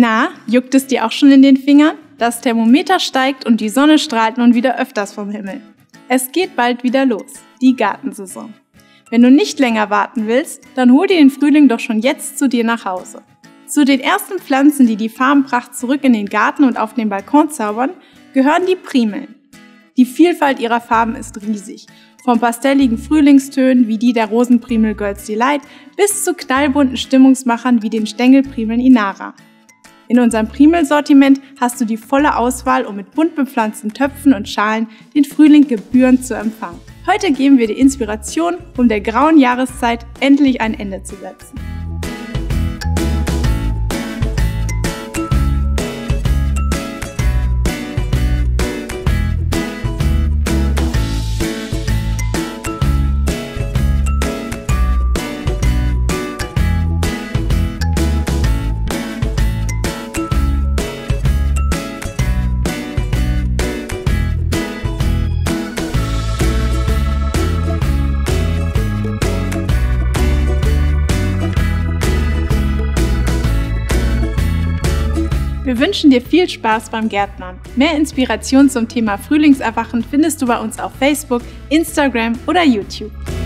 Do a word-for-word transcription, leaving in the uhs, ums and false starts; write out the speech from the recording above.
Na, juckt es dir auch schon in den Fingern? Das Thermometer steigt und die Sonne strahlt nun wieder öfters vom Himmel. Es geht bald wieder los, die Gartensaison. Wenn du nicht länger warten willst, dann hol dir den Frühling doch schon jetzt zu dir nach Hause. Zu den ersten Pflanzen, die die Farbenpracht zurück in den Garten und auf den Balkon zaubern, gehören die Primeln. Die Vielfalt ihrer Farben ist riesig. Vom pastelligen Frühlingstönen wie die der Rosenprimel Girls Delight bis zu knallbunten Stimmungsmachern wie den Stängelprimeln Inara. In unserem Primelsortiment hast du die volle Auswahl, um mit bunt bepflanzten Töpfen und Schalen den Frühling gebührend zu empfangen. Heute geben wir dir Inspiration, um der grauen Jahreszeit endlich ein Ende zu setzen. Wir wünschen dir viel Spaß beim Gärtnern. Mehr Inspiration zum Thema Frühlingserwachen findest du bei uns auf Facebook, Instagram oder YouTube.